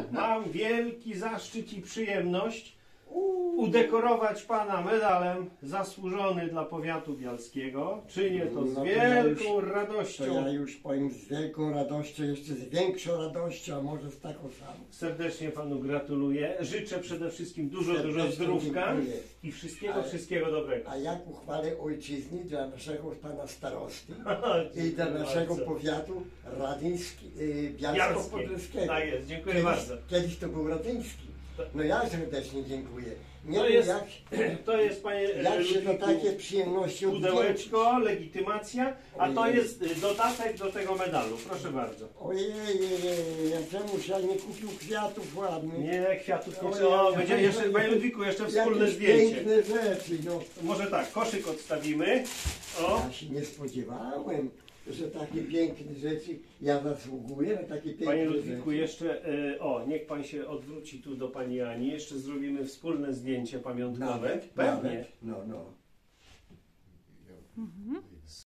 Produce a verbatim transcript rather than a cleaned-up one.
mam wielki zaszczyt i przyjemność udekorować Pana medalem zasłużony dla powiatu bialskiego. Czynię to z No to wielką ja już, radością. To ja już powiem z wielką radością, jeszcze z większą radością, a może z taką samą. Serdecznie Panu gratuluję. Życzę przede wszystkim dużo, dużo Serdecznie zdrówka dziękuję. i wszystkiego, Ale- wszystkiego dobrego. A jak uchwalę ojczyzny dla naszego pana starosty i Dziękuję dla naszego bardzo. powiatu radyński, y, Bialskie. bialsko-podleskiego. Tak jest, dziękuję kiedyś, bardzo. Kiedyś to był radyński. No ja serdecznie dziękuję. Nie To wiem jest, jak, to jest Panie jak się do Ludwiku, takiej przyjemności odwdzięczyć. pudełeczko, legitymacja, a to Ojej. jest y, dodatek do tego medalu. Proszę bardzo. Ojej, ja czemuś ja nie kupił kwiatów ładnych. Nie, kwiatów nie Ojej, trzeba. O, ojej, będzie ojej. jeszcze, Panie Ludwiku, jeszcze wspólne Jakieś zdjęcie. piękne rzeczy, no. Może tak, koszyk odstawimy. O, Ja się nie spodziewałem, że takie piękne rzeczy, ja zasługuję na takie piękne Panie rzeczy. Ludwiku, jeszcze, y, o, niech Pan się odwróci tu do Pani Ani. Jeszcze zrobimy wspólne zdjęcie pamiątkowe. Nawet, Pewnie. nawet, no, no.